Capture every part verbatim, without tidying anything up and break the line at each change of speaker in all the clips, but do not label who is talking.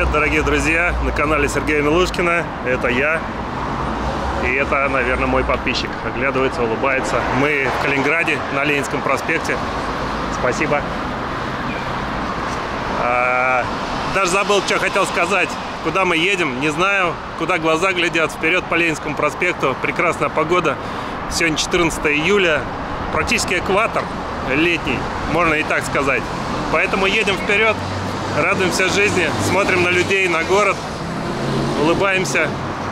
Привет, дорогие друзья, на канале Сергея Милушкина. Это я. И это, наверное, мой подписчик. Оглядывается, улыбается. Мы в Калининграде, на Ленинском проспекте. Спасибо. А, даже забыл, что хотел сказать. Куда мы едем, не знаю. Куда глаза глядят. Вперед по Ленинскому проспекту. Прекрасная погода. Сегодня четырнадцатое июля. Практически экватор летний, можно и так сказать. Поэтому едем вперед. Радуемся жизни, смотрим на людей, на город, улыбаемся.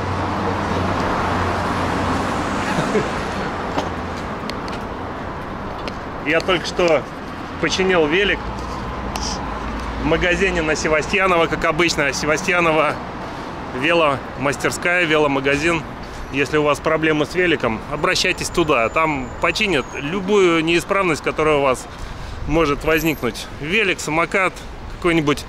Я только что починил велик в магазине на Севастьянова, как обычно. Севастьянова веломастерская, веломагазин. Если у вас проблемы с великом, обращайтесь туда. Там починят любую неисправность, которая у вас может возникнуть. Велик, самокат, какой-нибудь,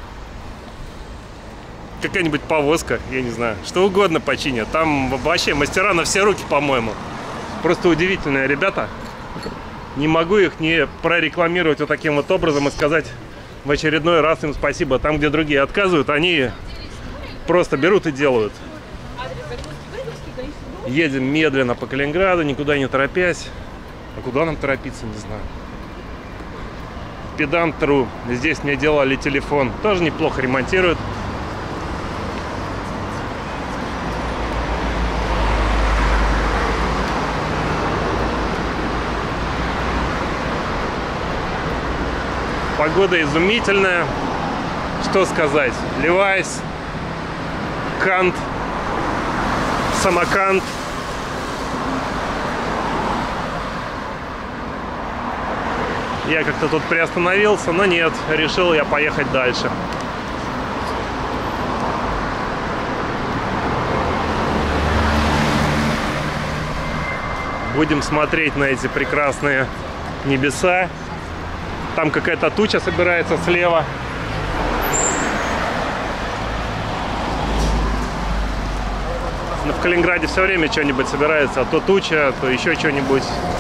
какая-нибудь повозка, я не знаю, что угодно починят. Там вообще мастера на все руки, по-моему. Просто удивительные ребята. Не могу их не прорекламировать вот таким вот образом и сказать в очередной раз им спасибо. Там, где другие отказывают, они просто берут и делают. Едем медленно по Калининграду, никуда не торопясь. А куда нам торопиться, не знаю. Педант.ру. Здесь мне делали телефон. Тоже неплохо ремонтируют. Погода изумительная. Что сказать? Левайс, Кант, Самокант. Я как-то тут приостановился, но нет, решил я поехать дальше. Будем смотреть на эти прекрасные небеса. Там какая-то туча собирается слева. Но в Калининграде все время что-нибудь собирается, а то туча, то еще что-нибудь.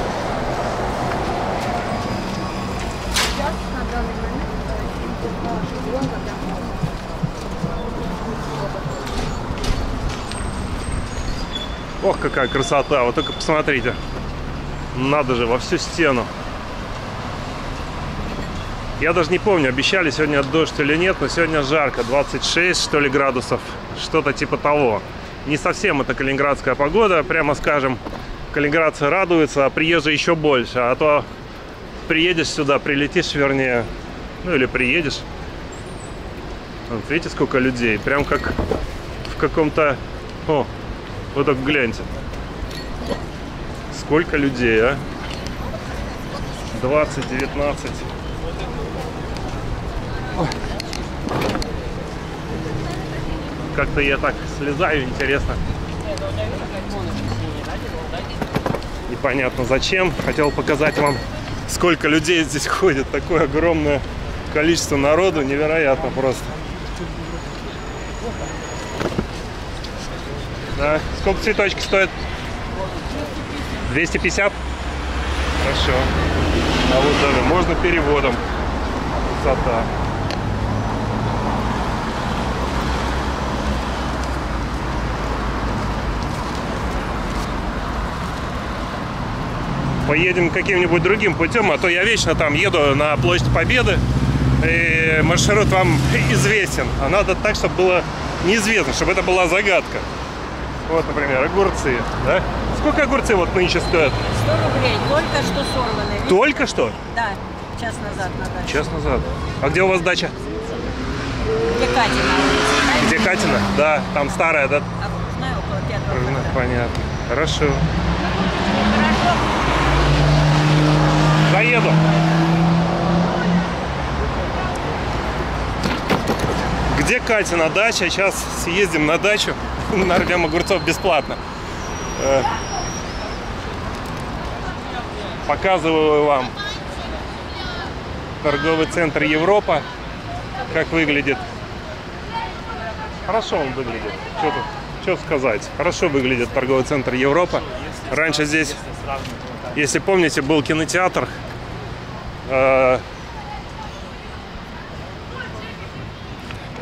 Ох, какая красота! Вот только посмотрите. Надо же, во всю стену. Я даже не помню, обещали сегодня дождь или нет, но сегодня жарко. двадцать шесть, что ли, градусов. Что-то типа того. Не совсем это калининградская погода, прямо скажем. Калининградцы радуются, а приезжие еще больше. А то приедешь сюда, прилетишь, вернее, ну или приедешь. Вот видите, сколько людей. Прям как в каком-то... О, вот так гляньте. Сколько людей, а? двадцать, девятнадцать. Как-то я так слезаю, интересно. Непонятно зачем. Хотел показать вам, сколько людей здесь ходит. Такое огромное количество народу. Невероятно просто. Да. Сколько цветочки стоят? двести пятьдесят? Хорошо. А вот даже можно переводом. Красота. Поедем каким-нибудь другим путем, а то я вечно там еду на Площадь Победы, и маршрут вам известен. А надо так, чтобы было неизвестно, чтобы это была загадка. Вот, например, огурцы, да? Сколько огурцы вот нынче стоят?
сто рублей, только что сорванные.
Только что?
Да, час назад на даче.
Час назад. А где у вас дача?
Где Катина?
Где Катина? Да, там старая, да?
Окружная, около пятого.
Понятно. Хорошо.
Хорошо.
Заеду. Где Катина дача? Сейчас съездим на дачу. Нарвем огурцов бесплатно. Показываю вам торговый центр Европа. Как выглядит. Хорошо он выглядит. Что тут? Что сказать? Хорошо выглядит торговый центр Европа. Раньше здесь, если помните, был кинотеатр.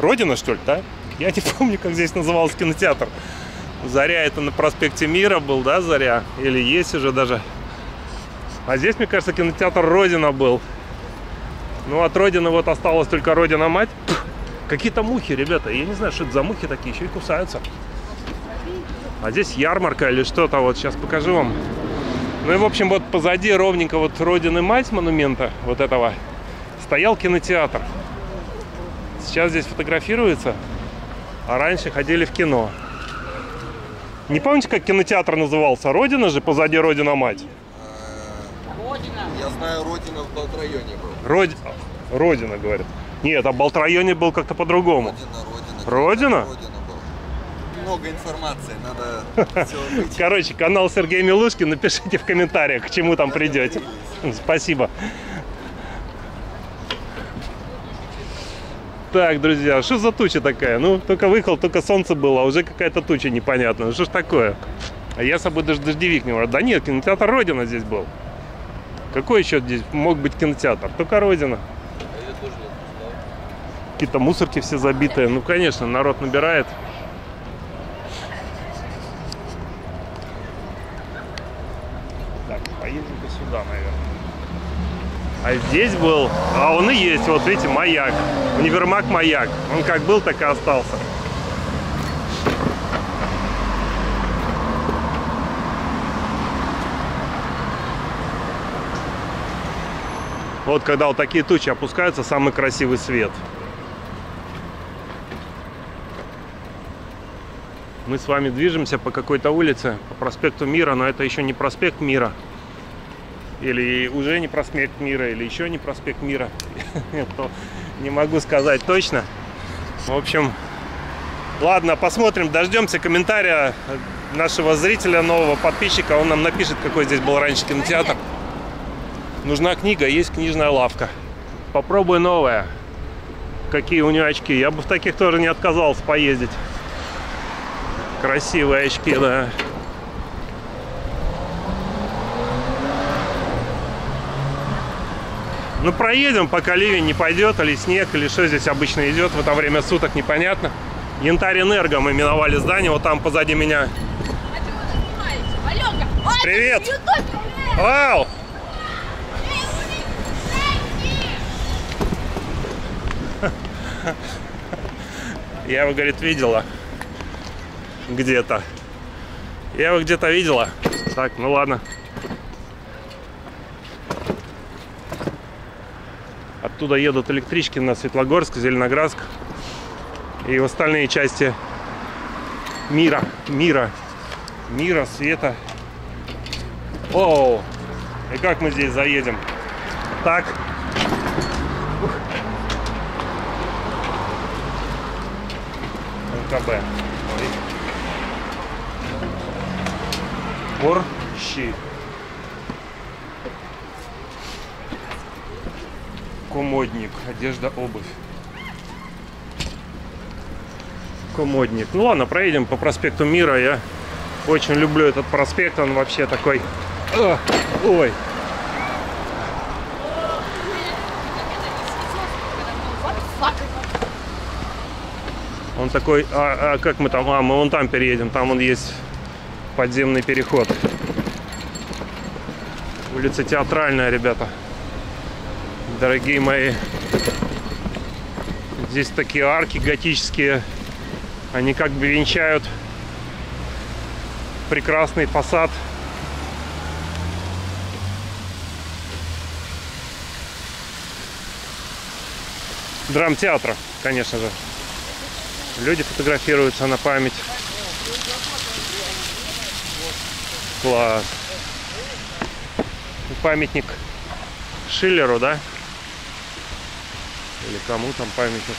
Родина, что ли, да? Я не помню, как здесь назывался кинотеатр. Заря — это на проспекте Мира был, да, Заря? Или есть уже даже. А здесь, мне кажется, кинотеатр Родина был. Ну, от Родины вот осталась только Родина-мать. Какие-то мухи, ребята. Я не знаю, что это за мухи такие, еще и кусаются. А здесь ярмарка или что-то. Вот сейчас покажу вам. Ну и, в общем, вот позади ровненько вот Родины-мать монумента вот этого стоял кинотеатр. Сейчас здесь фотографируется. А раньше ходили в кино. Не помните, как кинотеатр назывался? Родина же, позади Родина-мать.
Родина.
Я знаю, Родина в Балтрайоне был.
Род... Родина, говорят. Нет, а в Балтрайоне был как-то по-другому.
Родина, Родина.
Родина?
Родина был. Много информации, надо все быть.
Короче, канал Сергей Милушкин. Напишите в комментариях, к чему там придете. Спасибо. Так, друзья, что за туча такая? Ну, только выехал, только солнце было, а уже какая-то туча непонятная. Ну, что ж такое? А я с собой даже дождевик не брал. Да нет, кинотеатр Родина здесь был. Какой еще здесь мог быть кинотеатр? Только Родина. Какие-то мусорки все забитые. Ну, конечно, народ набирает. Так, поедем-ка сюда, наверное. А здесь был, а он и есть, вот видите, Маяк. Универмаг Маяк. Он как был, так и остался. Вот когда вот такие тучи опускаются, самый красивый свет. Мы с вами движемся по какой-то улице, по проспекту Мира, но это еще не проспект Мира. Или уже не проспект Мира, или еще не проспект Мира. Не могу сказать точно. В общем, ладно, посмотрим, дождемся комментария нашего зрителя, нового подписчика. Он нам напишет, какой здесь был раньше кинотеатр. Нужна книга, есть книжная лавка. Попробуй новое. Какие у нее очки. Я бы в таких тоже не отказался поездить. Красивые очки, да. Ну, проедем, пока ливень не пойдет, или снег, или что здесь обычно идет в это время суток, непонятно. Янтарь Энерго мы миновали здание, вот там позади меня. Привет! Вау! Я его, говорит, видела где-то. Я его где-то видела. Так, ну ладно. Оттуда едут электрички на Светлогорск, Зеленоградск и в остальные части мира, мира, мира, света. Оу! И как мы здесь заедем? Так. эн ка бэ. Борщи. Комодник, одежда, обувь. Комодник. Ну ладно, проедем по проспекту Мира. Я очень люблю этот проспект. Он вообще такой... Ох, ой. Он такой... А, а как мы там? А, мы вон там переедем. Там он есть подземный переход. Улица Театральная, ребята. Дорогие мои, здесь такие арки готические, они как бы венчают прекрасный фасад. Драмтеатра, конечно же. Люди фотографируются на память. Класс. Памятник Шиллеру, да? Или кому там памятник?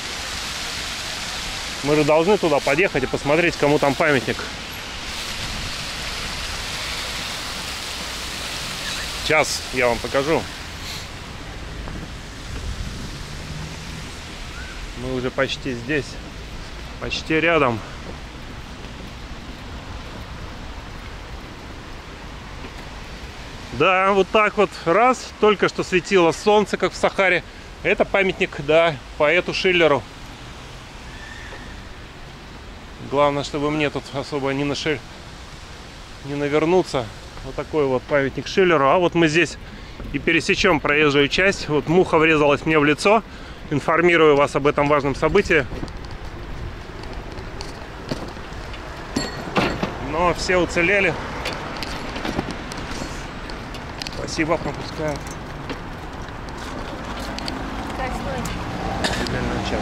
Мы же должны туда подъехать и посмотреть, кому там памятник. Сейчас я вам покажу. Мы уже почти здесь. Почти рядом. Да, вот так вот раз. Только что светило солнце, как в Сахаре. Это памятник, да, поэту Шиллеру. Главное, чтобы мне тут особо не, наши... не навернуться. Вот такой вот памятник Шиллеру. А вот мы здесь и пересечем проезжую часть. Вот муха врезалась мне в лицо. Информирую вас об этом важном событии. Но все уцелели. Спасибо, пропускаю. Час.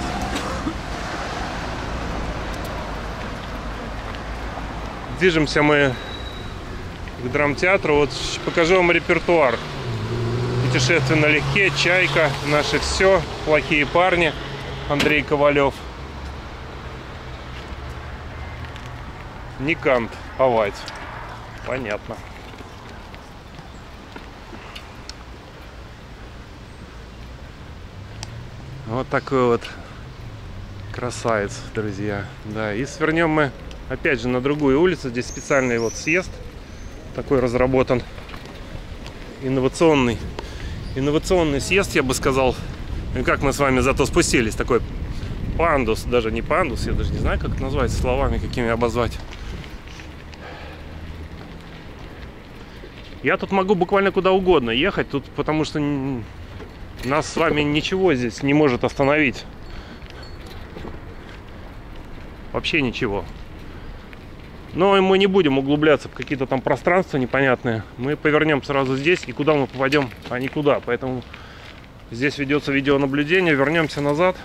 Движемся мы к драмтеатру. Вот покажу вам репертуар. Путешествие налегке, Чайка, Наше все, Плохие парни, Андрей Ковалев. Никант, Авать. Понятно. Вот такой вот красавец, друзья. Да, и свернем мы опять же на другую улицу. Здесь специальный вот съезд такой разработан. Инновационный. Инновационный съезд, я бы сказал. И как мы с вами зато спустились. Такой пандус, даже не пандус, я даже не знаю, как это назвать словами, какими обозвать. Я тут могу буквально куда угодно ехать, тут потому что нас с вами ничего здесь не может остановить. Вообще ничего. Но мы не будем углубляться в какие-то там пространства непонятные. Мы повернем сразу здесь, и куда мы попадем, а никуда. Поэтому здесь ведется видеонаблюдение. Вернемся назад.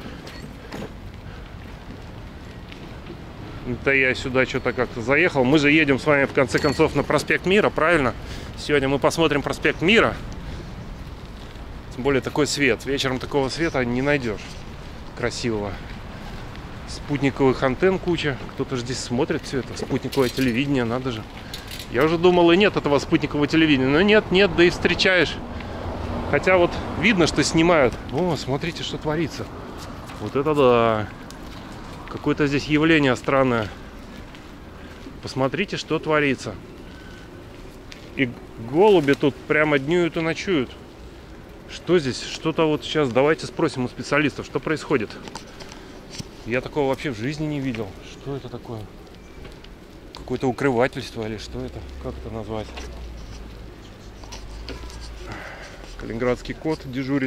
Это я сюда что-то как-то заехал. Мы же едем с вами в конце концов на проспект Мира, правильно? Сегодня мы посмотрим проспект Мира. Тем более такой свет. Вечером такого света не найдешь красивого. Спутниковых антенн куча. Кто-то же здесь смотрит все это. Спутниковое телевидение, надо же. Я уже думал, и нет этого спутникового телевидения. Но нет, нет, да и встречаешь. Хотя вот видно, что снимают. О, смотрите, что творится. Вот это да. Какое-то здесь явление странное. Посмотрите, что творится. И голуби тут прямо днюют и ночуют. Что здесь? Что-то вот сейчас давайте спросим у специалистов, что происходит. Я такого вообще в жизни не видел. Что это такое? Какое-то укрывательство или что это? Как это назвать? Калининградский кот дежурит.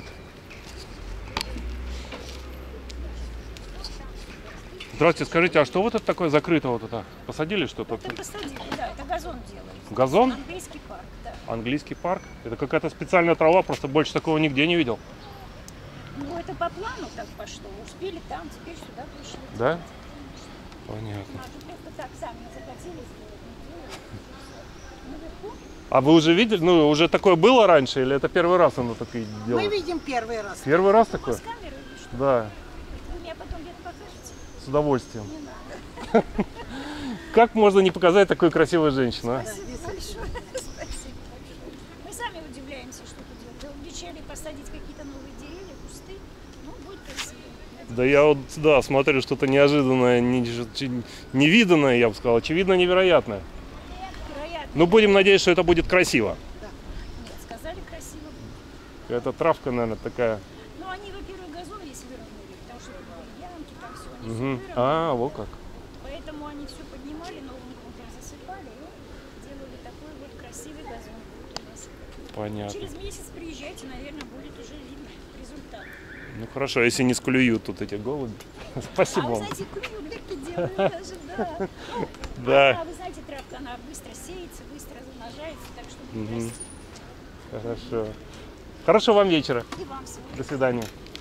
Здравствуйте, скажите, а что вот это такое закрыто вот это? Посадили что-то?
Это посадили, да, это газон делают.
Газон?
Английский парк, да.
Английский парк? Это какая-то специальная трава, просто больше такого нигде не видел.
Ну, это по плану так пошло. Успели там, теперь сюда пришли.
Да? Понятно.
А тут просто так сами захотели сделать, не делают. Наверху?
А вы уже видели? Ну, уже такое было раньше, или это первый раз оно такое делает?
Мы видим первый раз.
Первый раз
У
такое?
вас камеры или что?
Да,
Вы мне потом где-то покажете?
с удовольствием.
Не надо.
Как можно не показать такую красивую женщину, а?
Спасибо большое. Спасибо большое. Мы сами удивляемся, что тут делать. Обещали посадить какие-то новые деревья, кусты. Ну, будет красиво.
Да я вот, да, смотрю, что-то неожиданное, не- невиданное, я бы сказал, очевидно, невероятное.
Вероятно.
Ну, будем надеяться, что это будет красиво.
Нет, сказали красиво.
Это травка, наверное, такая.
Ну, они, во-первых, газон весь выровняли, потому что тут были ямки, там все, они
Угу.
все выровняли.
А, вот как.
Поэтому они все поднимали, новым грунтом засыпали и делали такой вот красивый газон у нас.
Понятно.
Через месяц приезжайте, наверное, будет уже видно результат.
Ну хорошо, если не склюют тут эти голуби. Спасибо
А вы
вам.
знаете, клюют такие делают даже, да.
Да.
А вы знаете, травка, она быстро сеется, быстро замножается, так что будет
Мгм.
расти.
Хорошо. Хорошо вам вечера.
И вам всего.
До свидания.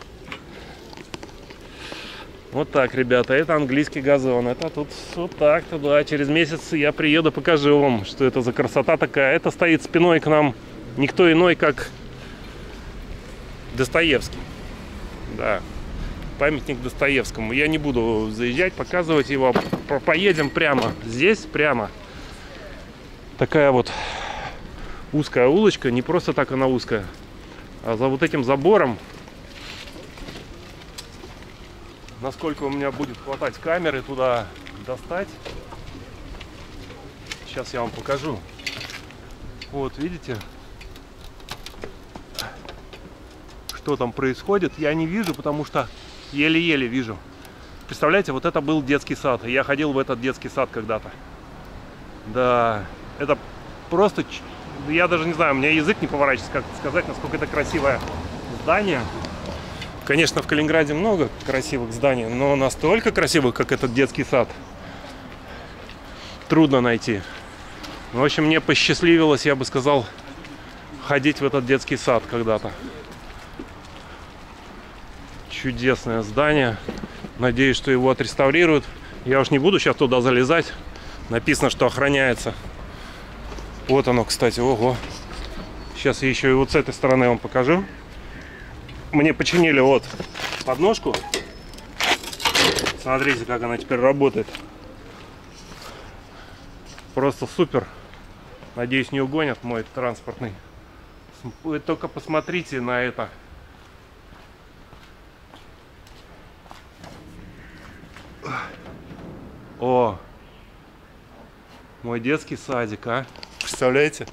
Вот так, ребята, это английский газон. Это тут вот так-то, да. Через месяц я приеду, покажу вам, что это за красота такая. Это стоит спиной к нам никто иной, как Достоевский. Да. Памятник Достоевскому. Я не буду заезжать, показывать его. По- Поедем прямо. Здесь прямо. Такая вот узкая улочка. Не просто так она узкая, а за вот этим забором. Насколько у меня будет хватать камеры туда достать. Сейчас я вам покажу. Вот, видите, что там происходит. Я не вижу, потому что еле-еле вижу. Представляете, вот это был детский сад. Я ходил в этот детский сад когда-то. Да, это просто... Я даже не знаю, у меня язык не поворачивается, как сказать, насколько это красивое здание. Конечно, в Калининграде много красивых зданий, но настолько красивых, как этот детский сад, трудно найти. В общем, мне посчастливилось, я бы сказал, ходить в этот детский сад когда-то. Чудесное здание. Надеюсь, что его отреставрируют. Я уж не буду сейчас туда залезать. Написано, что охраняется. Вот оно, кстати, ого. Сейчас я еще и вот с этой стороны вам покажу. Мне починили вот подножку. Смотрите, как она теперь работает. Просто супер. Надеюсь, не угонят мой транспортный. Вы только посмотрите на это. О, мой детский садик, а? Представляете?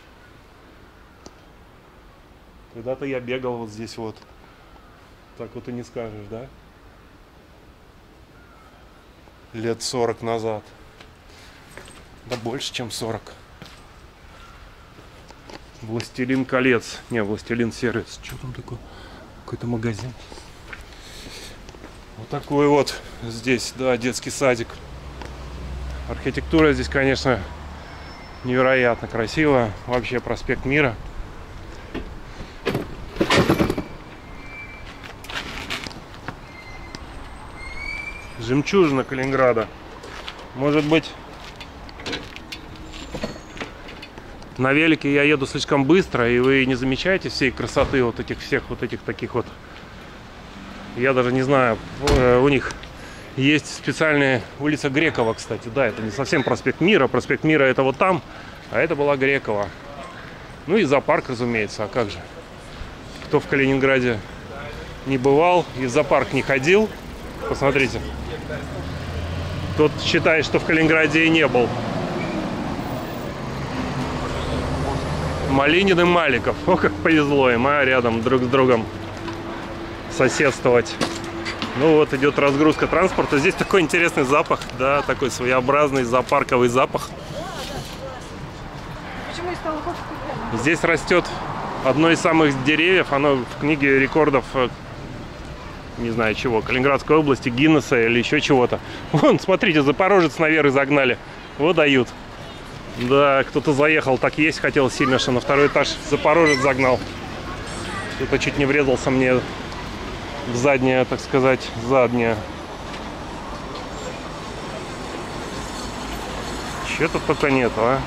Когда-то я бегал вот здесь вот. Так вот и не скажешь, да? Лет сорок назад. Да больше, чем сорок. Властелин колец. Не, Властелин сервис. Что там такое? Какой-то магазин. Вот такой вот здесь, да, детский садик. Архитектура здесь, конечно, невероятно красивая. Вообще проспект Мира. Жемчужина Калининграда. Может быть, на велике я еду слишком быстро, и вы не замечаете всей красоты вот этих всех вот этих таких вот. Я даже не знаю, у них есть специальная улица Грекова, кстати. Да, это не совсем проспект Мира. Проспект Мира это вот там, а это была Грекова. Ну и зоопарк, разумеется, а как же. Кто в Калининграде не бывал и в зоопарк не ходил, посмотрите. Тот считает, что в Калининграде и не был. Малинин и Маликов. О, как повезло им, а рядом друг с другом соседствовать. Ну вот идет разгрузка транспорта. Здесь такой интересный запах, да, такой своеобразный зоопарковый запах. Здесь растет одно из самых деревьев. Оно в книге рекордов, не знаю чего, Калининградской области, Гиннесса или еще чего-то. Вон, смотрите, Запорожец наверх загнали. Вот дают. Да, кто-то заехал, так есть хотел сильно, что на второй этаж Запорожец загнал. Кто-то чуть не врезался мне в заднее, так сказать, заднее. Чего-то только нету, а?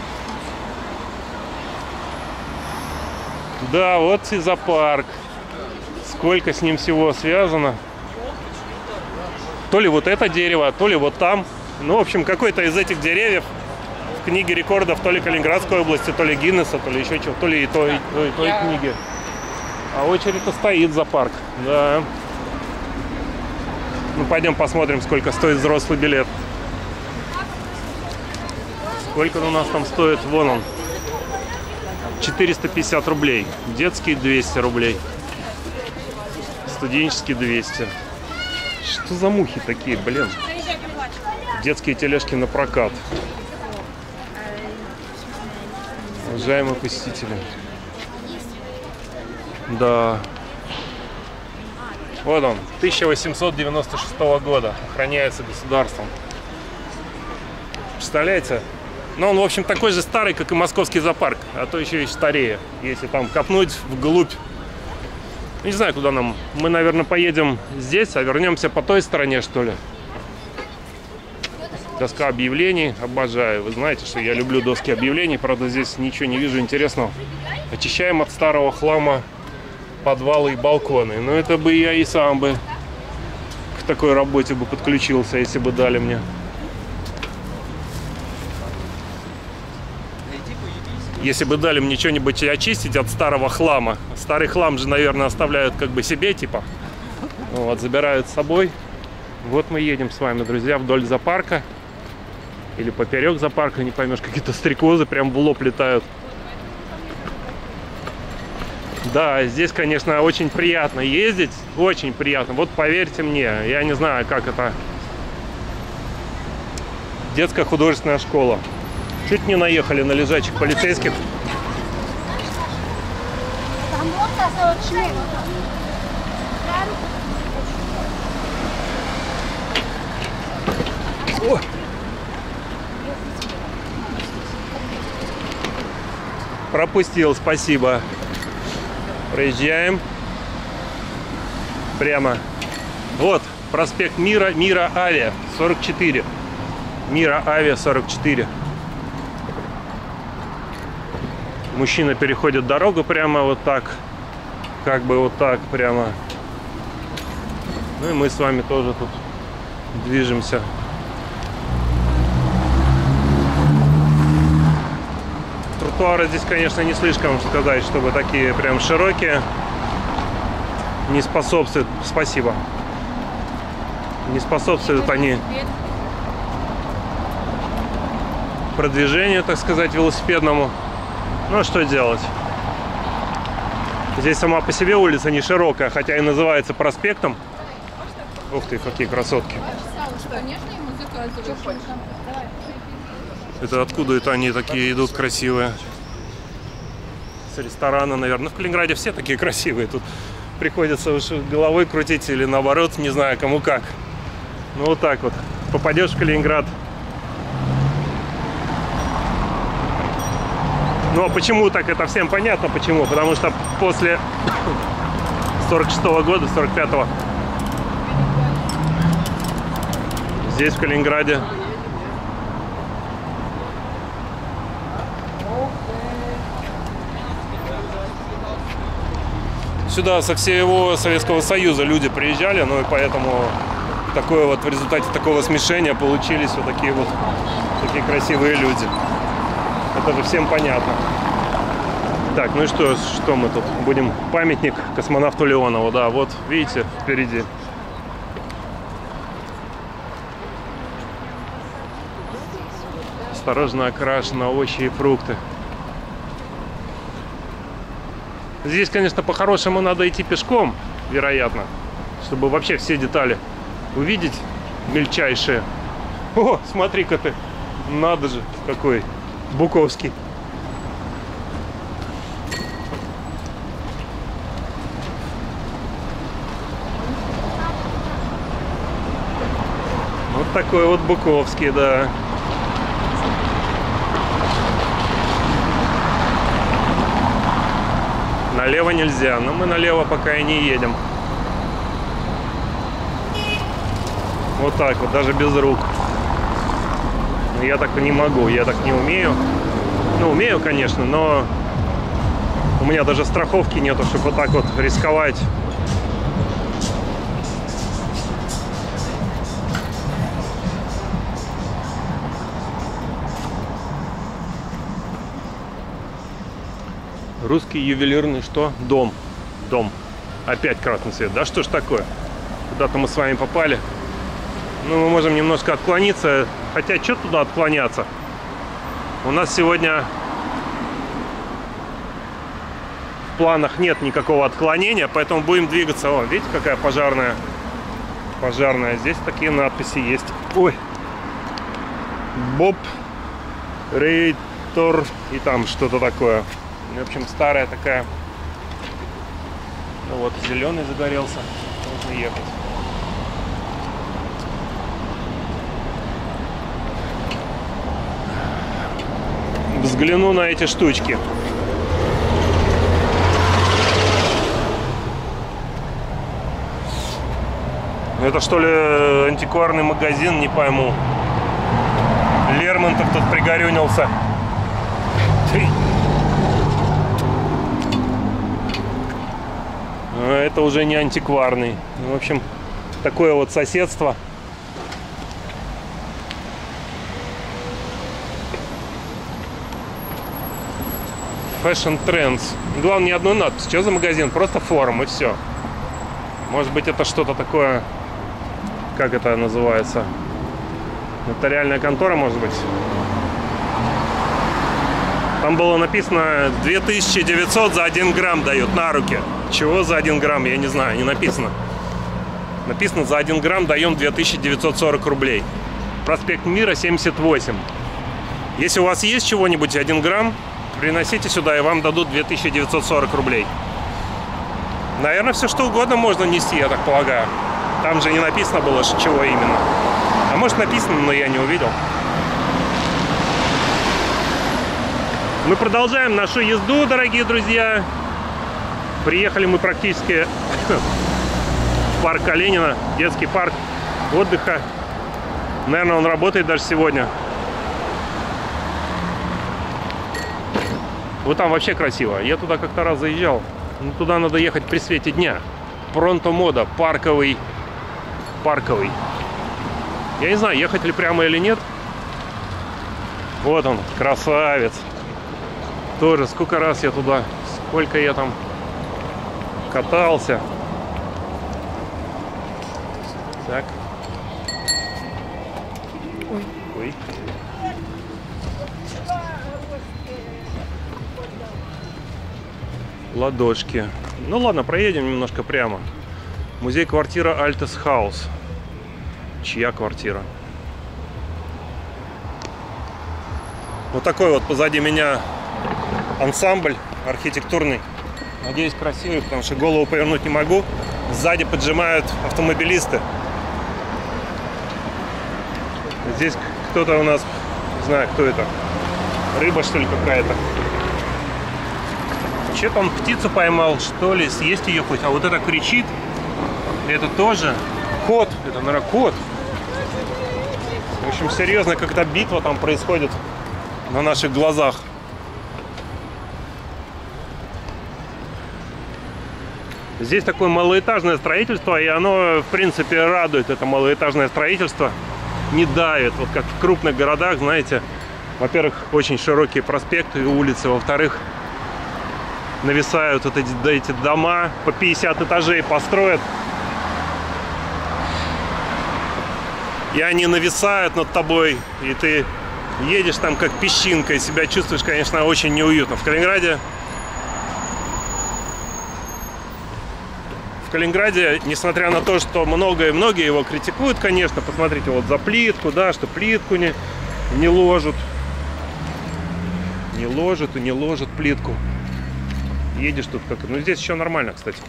Да, вот и зоопарк. Сколько с ним всего связано. То ли вот это дерево, то ли вот там. Ну, в общем, какой-то из этих деревьев в книге рекордов то ли Калининградской области, то ли Гиннесса, то ли еще чего, то ли и той, и той, и той книги. А очередь-то стоит зоопарк. Да. Ну, пойдем посмотрим, сколько стоит взрослый билет. Сколько у нас там стоит? Вон он. четыреста пятьдесят рублей. Детский двести рублей. Студенческий двести. Что за мухи такие, блин? Детские тележки на прокат. Уважаемые посетители. Да. Вот он, тысяча восемьсот девяносто шестого года. Охраняется государством. Представляете? Ну, он, в общем, такой же старый, как и московский зоопарк. А то еще и старее. Если там копнуть вглубь. Не знаю, куда нам. Мы, наверное, поедем здесь, а вернемся по той стороне, что ли. Доска объявлений. Обожаю. Вы знаете, что я люблю доски объявлений. Правда, здесь ничего не вижу интересного. Очищаем от старого хлама подвалы и балконы. Но это бы я и сам бы к такой работе бы подключился, если бы дали мне. Если бы дали мне что-нибудь очистить от старого хлама. Старый хлам же, наверное, оставляют как бы себе, типа. Вот, забирают с собой. Вот мы едем с вами, друзья, вдоль зоопарка. Или поперек зоопарка, не поймешь, какие-то стрекозы прям в лоб летают. Да, здесь, конечно, очень приятно ездить. Очень приятно. Вот поверьте мне, я не знаю, как это Детская художественная школа. Чуть не наехали на лежачих полицейских. О! Пропустил, спасибо. Проезжаем. Прямо. Вот, проспект Мира, Мира Авиа, сорок четыре. Мира Авиа, сорок четыре. Мужчина переходит дорогу прямо вот так. Как бы вот так прямо. Ну и мы с вами тоже тут движемся. Тротуары здесь, конечно, не слишком сказать, чтобы такие прям широкие. Не способствуют, спасибо. Не способствуют они продвижению, так сказать, велосипедному. Ну а что делать? Здесь сама по себе улица не широкая, хотя и называется проспектом. Ух ты, какие красотки. Это откуда это они такие идут красивые? С ресторана, наверное. В Калининграде все такие красивые. Тут приходится уж головой крутить или наоборот, не знаю, кому как. Ну вот так вот. Попадешь в Калининград. Ну а почему так, это всем понятно почему. Потому что после сорок шестого года, сорок пятого здесь, в Калининграде, сюда со всего Советского Союза люди приезжали, ну и поэтому такое вот в результате такого смешения получились вот такие вот такие красивые люди. Это же всем понятно. Так, ну и что, что мы тут будем? Памятник космонавту Леонову, да, вот видите впереди. Осторожно окрашены овощи и фрукты. Здесь, конечно, по-хорошему надо идти пешком, вероятно, чтобы вообще все детали увидеть мельчайшие. О, смотри-ка ты, надо же, какой Буковский. Вот такой вот Буковский, да. Налево нельзя, но мы налево пока и не едем. Вот так вот, даже без рук. Но я так не могу, я так не умею. Ну, умею, конечно, но у меня даже страховки нету, чтобы вот так вот рисковать. Русский ювелирный что? Дом. Дом. Опять красный свет. Да что ж такое? Куда-то мы с вами попали. Ну, мы можем немножко отклониться. Хотя, что туда отклоняться? У нас сегодня в планах нет никакого отклонения, поэтому будем двигаться. О, видите, какая пожарная? Пожарная. Здесь такие надписи есть. Ой. Боб Рейтор. И там что-то такое. В общем, старая такая. Ну вот, зеленый загорелся. Можно ехать. Взгляну на эти штучки. Это что ли антикварный магазин, не пойму. Лермонтов тут пригорюнился. Это уже не антикварный. В общем, такое вот соседство. Fashion Trends. Главное, ни одной надписи. Что за магазин? Просто форум и все. Может быть, это что-то такое... Как это называется? Нотариальная контора, может быть? Там было написано две тысячи девятьсот за один грамм дают на руки. Чего за один грамм? Я не знаю, не написано. Написано, за один грамм даем две тысячи девятьсот сорок рублей. проспект Мира, семьдесят восемь. Если у вас есть чего-нибудь один грамм, приносите сюда, и вам дадут две тысячи девятьсот сорок рублей. Наверное, все что угодно можно нести, я так полагаю. Там же не написано было, чего именно. А может написано, но я не увидел. Мы продолжаем нашу езду, дорогие друзья. Приехали мы практически в парк Калинина, детский парк отдыха. Наверное, он работает даже сегодня. Вот там вообще красиво. Я туда как-то раз заезжал. Но туда надо ехать при свете дня. Пронто мода, парковый. Парковый. Я не знаю, ехать ли прямо или нет. Вот он, красавец. Тоже сколько раз я туда, сколько я там катался. Так. Ой. Ой. Ладошки. Ну ладно, проедем немножко прямо. Музей-квартира Альтес Хаус. Чья квартира? Вот такой вот позади меня ансамбль архитектурный. Надеюсь, красивый, потому что голову повернуть не могу. Сзади поджимают автомобилисты. Здесь кто-то у нас, не знаю, кто это. Рыба, что ли, какая-то. Что-то он птицу поймал, что ли, съесть ее хоть. А вот это кричит. Это тоже кот. Это, наверное, кот. В общем, серьезно, как-то битва там происходит на наших глазах. Здесь такое малоэтажное строительство, и оно, в принципе, радует. Это малоэтажное строительство. Не давит. Вот как в крупных городах, знаете, во-первых, очень широкие проспекты и улицы. Во-вторых, нависают вот эти, да, эти дома, по пятьдесят этажей построят. И они нависают над тобой, и ты едешь там как песчинка, и себя чувствуешь, конечно, очень неуютно. В Калининграде, в Калининграде, несмотря на то, что многое, многие его критикуют, конечно, посмотрите вот за плитку, да, что плитку не, не ложат, не ложат и не ложат плитку. Едешь тут как... Ну, здесь еще нормально, кстати.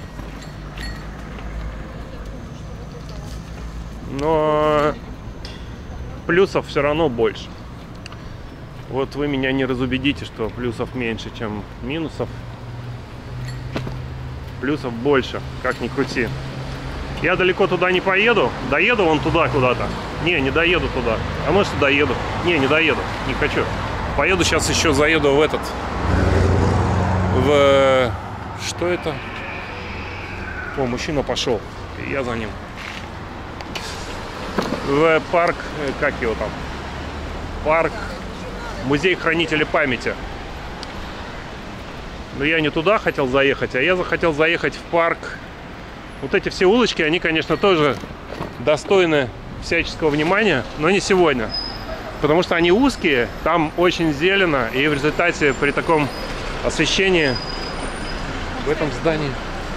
Но плюсов все равно больше. Вот вы меня не разубедите, что плюсов меньше, чем минусов. Плюсов больше, как ни крути. Я далеко туда не поеду. Доеду вон туда куда-то. Не, не доеду туда. А может и доеду. Не, не доеду. Не хочу. Поеду сейчас еще заеду в этот... В... Что это? О, мужчина пошел. И я за ним. В парк... Как его там? Парк... Музей хранителя памяти. Но я не туда хотел заехать, а я захотел заехать в парк. Вот эти все улочки, они, конечно, тоже достойны всяческого внимания, но не сегодня. Потому что они узкие, там очень зелено, и в результате при таком освещении в этом здании...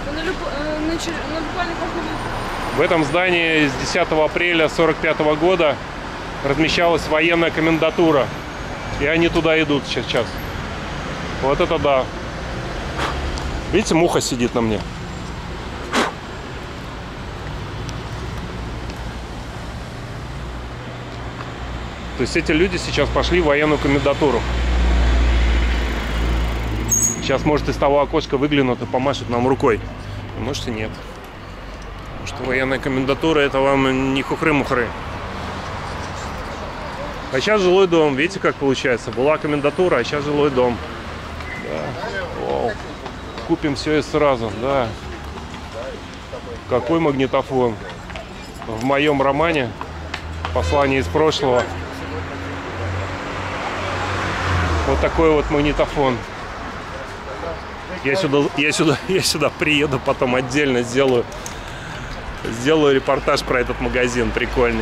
В этом здании с десятого апреля сорок пятого года размещалась военная комендатура. И они туда идут сейчас. Вот это да. Видите, муха сидит на мне. То есть эти люди сейчас пошли в военную комендатуру. Сейчас, может, из того окошка выглянут и помашут нам рукой. А может и нет. Потому что военная комендатура — это вам не хухры-мухры. А сейчас жилой дом. Видите, как получается? Была комендатура, а сейчас жилой дом. Да. Вау. Купим все и сразу. Да. Какой магнитофон. В моем романе «Послание из прошлого» вот такой вот магнитофон. Я сюда, я сюда, я сюда приеду, потом отдельно сделаю, сделаю репортаж про этот магазин. Прикольный.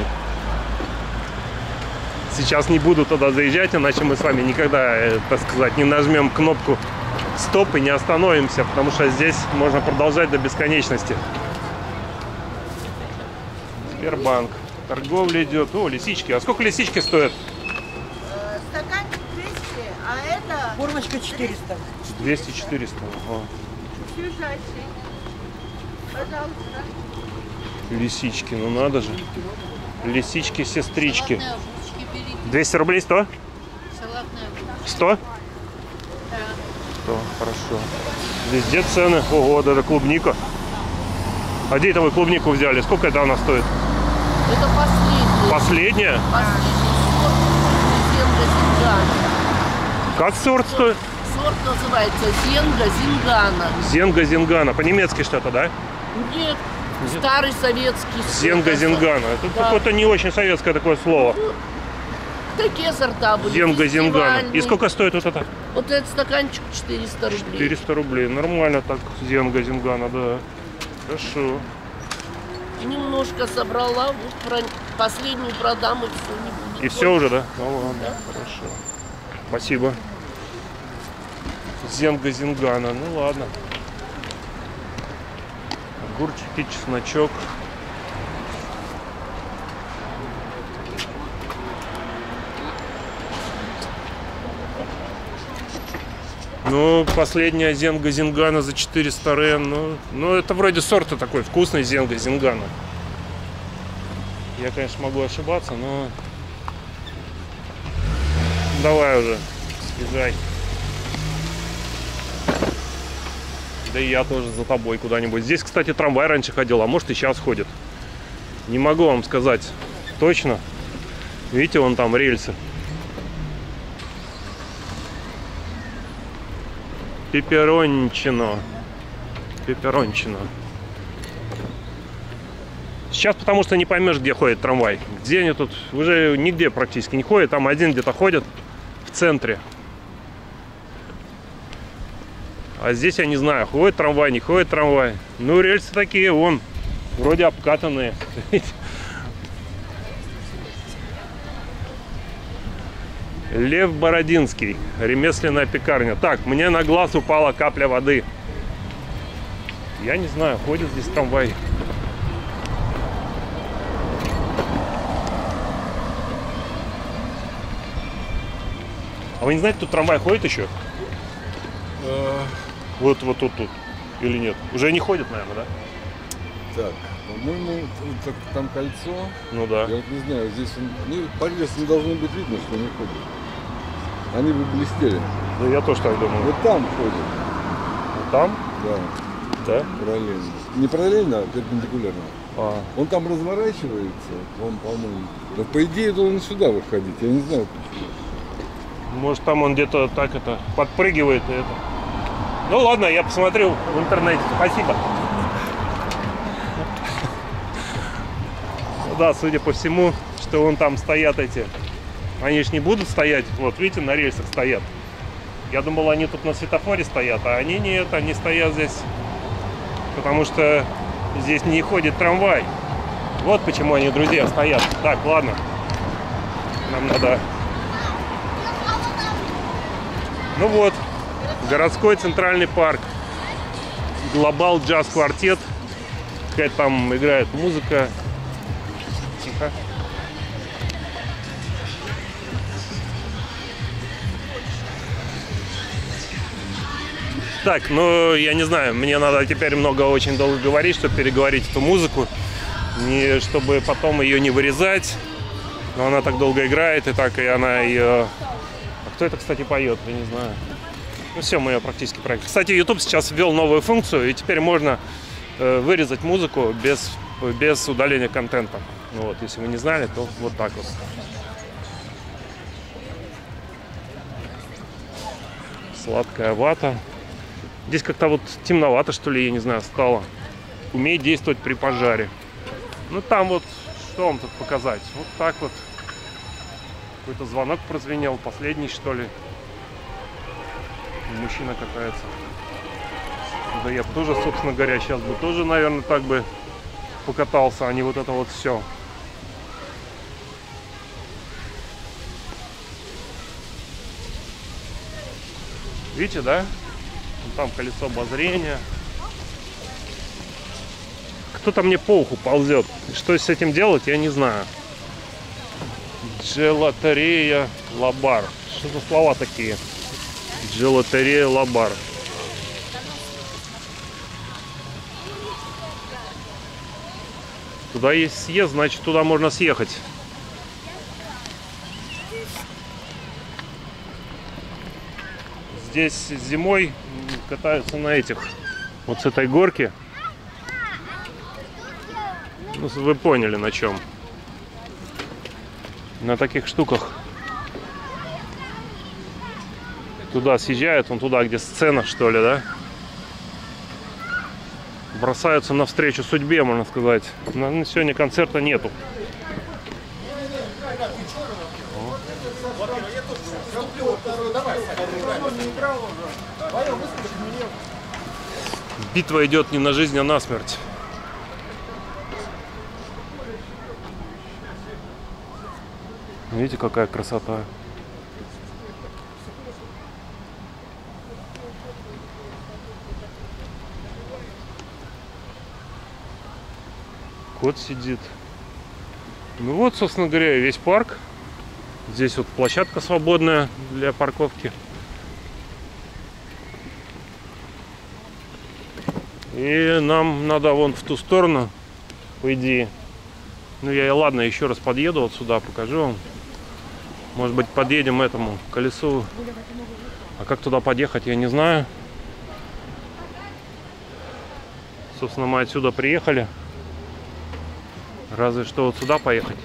Сейчас не буду туда заезжать, иначе мы с вами никогда, так сказать, не нажмем кнопку стоп и не остановимся, потому что здесь можно продолжать до бесконечности. Сбербанк. Торговля идет. О, лисички. А сколько лисички стоят?
Э, Стаканчик двести, а это
Формочка четыреста.
двести-четыреста. Ага.
свежайший. Пожалуйста.
Лисички, ну надо же. Лисички, сестрички.
Салатные огурчики берите.
двести рублей, сто?
Салатные огурчики.
сто?
Да.
сто, хорошо. Везде цены. Ого, даже клубника. А где это вы клубнику взяли? Сколько это она стоит?
Это последний.
Последняя?
Последний сорт. Зенга Зингана.
Как сорт стоит?
Сорт называется Зенга Зингана.
Зенга Зингана. По-немецки что-то, да?
Нет, старый советский сорт.
Зенга Зингана. Это
Да.
какое-то не очень советское такое слово.
Такие сорта были.
Зенга Зингана. И
фестивальные.
сколько стоит вот это?
Вот этот стаканчик четыреста рублей.
четыреста рублей. Нормально так. Зенга Зингана, да. Хорошо.
Немножко собрала, вот про- последнюю продам и все, не будет.
И все уже, да? Ну ладно, хорошо. Спасибо. Зенга Зингана. Ну ладно. Огурчики, чесночок. Ну, последняя Зенга Зингана за четыреста рен. Ну, ну, это вроде сорта такой вкусный Зенга Зингана. Я, конечно, могу ошибаться, но... Давай уже, езжай. Да и я тоже за тобой куда-нибудь. Здесь, кстати, трамвай раньше ходил, а может и сейчас ходит. Не могу вам сказать точно. Видите, вон там рельсы. Пепперончино. Пепперончино. Сейчас потому что не поймешь, где ходит трамвай. Где они тут? Уже нигде практически не ходят. Там один где-то ходит в центре. А здесь я не знаю, ходит трамвай, не ходит трамвай. Ну, рельсы такие, вон, вроде обкатанные. Лев Бородинский, ремесленная пекарня. Так, мне на глаз упала капля воды. Я не знаю, ходит здесь трамвай. А вы не знаете, тут трамвай ходит еще? Вот, вот тут, тут. Или нет? Уже не ходит, наверное, да?
Так, по-моему, так- там кольцо.
Ну да.
Я вот не знаю, здесь он, ну, по рельсам должно быть видно, что они ходят. Они бы блестели.
Да я тоже так думаю.
Вот там ходят,
Там?
да,
Да?
параллельно. Не параллельно, а перпендикулярно.
А.
Он там разворачивается, он, по-моему. Да, по идее, должен сюда выходить. Я не знаю почему.
Может, там он где-то так это подпрыгивает и это. Ну ладно, я посмотрю в интернете. Спасибо. Да, судя по всему, что вон там стоят эти. Они ж не будут стоять. Вот, видите, на рельсах стоят. Я думал, они тут на светофоре стоят, а они нет, они стоят здесь. Потому что здесь не ходит трамвай. Вот почему они, друзья, стоят. Так, ладно. Нам надо... Ну вот, городской центральный парк. Глобал джаз квартет. Какая-то там играет музыка. Тихо. Так, ну я не знаю, мне надо теперь много очень долго говорить, чтобы переговорить эту музыку. Не, чтобы потом ее не вырезать. Но она так долго играет, и так и она ее... А кто это, кстати, поет? Я не знаю. Ну все, мы ее практически проект. Кстати, YouTube сейчас ввел новую функцию, и теперь можно э, вырезать музыку без, без удаления контента. Ну вот, если вы не знали, то вот так вот. Сладкая вата. Здесь как-то вот темновато, что ли, я не знаю, стало. Умеет действовать при пожаре. Ну там вот, что вам тут показать? Вот так вот. Какой-то звонок прозвенел, последний, что ли. Мужчина катается. Да я бы тоже, собственно говоря, сейчас бы тоже, наверное, так бы покатался, а не вот это вот все. Видите, да? Там колесо обозрения. Кто-то мне по уху ползет. Что с этим делать, я не знаю. Джелатерея Лабар. Что за слова такие? Джелатерея Лабар. Туда есть съезд, значит, туда можно съехать. Здесь зимой катаются на этих, вот с этой горки. Ну, вы поняли, на чем. На таких штуках. Туда съезжают, вон туда, где сцена, что ли, да? Бросаются навстречу судьбе, можно сказать. Но сегодня концерта нету. Битва идет не на жизнь, а на смерть. Видите, какая красота. Кот сидит. Ну вот, собственно говоря, и весь парк. Здесь вот площадка свободная для парковки. И нам надо вон в ту сторону, по идее. Ну я и ладно, еще раз подъеду вот сюда, покажу вам. Может быть, подъедем этому колесу. А как туда подъехать, я не знаю. Собственно, мы отсюда приехали. Разве что вот сюда поехать.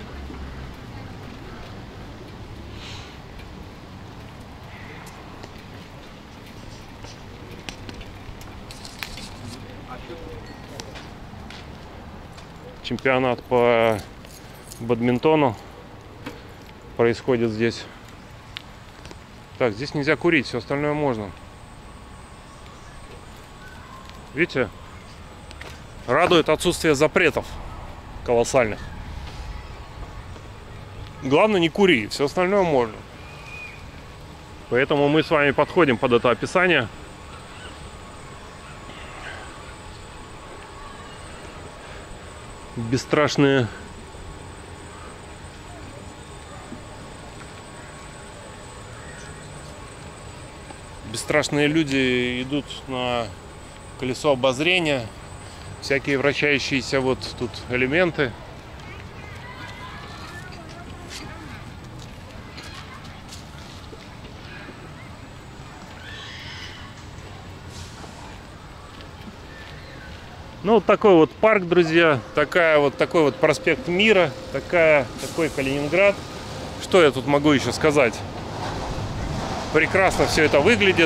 Чемпионат по бадминтону происходит здесь. Так, здесь нельзя курить, все остальное можно. Видите? Радует отсутствие запретов колоссальных. Главное, не кури, все остальное можно. Поэтому мы с вами подходим под это описание. Бесстрашные бесстрашные люди идут на колесо обозрения. Всякие вращающиеся вот тут элементы. Ну, вот такой вот парк, друзья. Такая вот, такой вот проспект Мира. Такая, такой Калининград. Что я тут могу еще сказать? Прекрасно все это выглядит.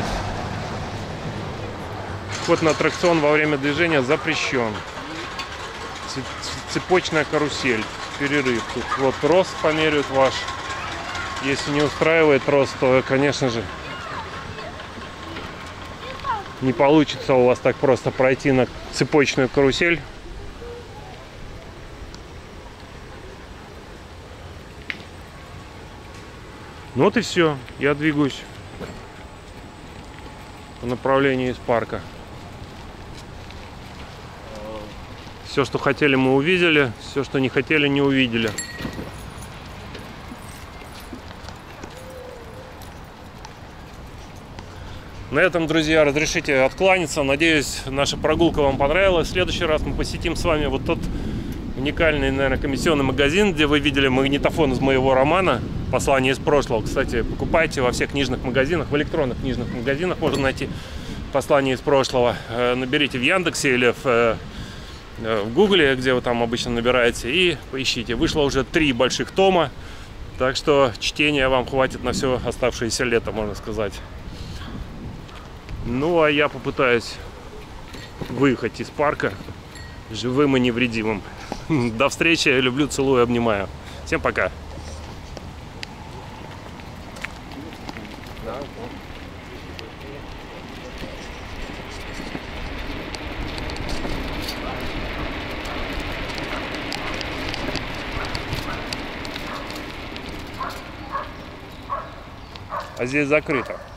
Вход на аттракцион во время движения запрещен. Цепочная карусель. Перерыв. Тут вот рост померяют ваш. Если не устраивает рост, то, конечно же, не получится у вас так просто пройти на цепочную карусель. Ну вот и все. Я двигаюсь по направлению из парка. Все, что хотели, мы увидели. Все, что не хотели, не увидели. На этом, друзья, разрешите откланяться. Надеюсь, наша прогулка вам понравилась. В следующий раз мы посетим с вами вот тот уникальный, наверное, комиссионный магазин, где вы видели магнитофон из моего романа «Послание из прошлого». Кстати, покупайте во всех книжных магазинах, в электронных книжных магазинах можно найти «Послание из прошлого». Наберите в Яндексе или в, в Гугле, где вы там обычно набираете, и поищите. Вышло уже три больших тома, так что чтения вам хватит на все оставшееся лето, можно сказать. Ну, а я попытаюсь выехать из парка живым и невредимым. До встречи. Люблю, целую, обнимаю. Всем пока. А здесь закрыто.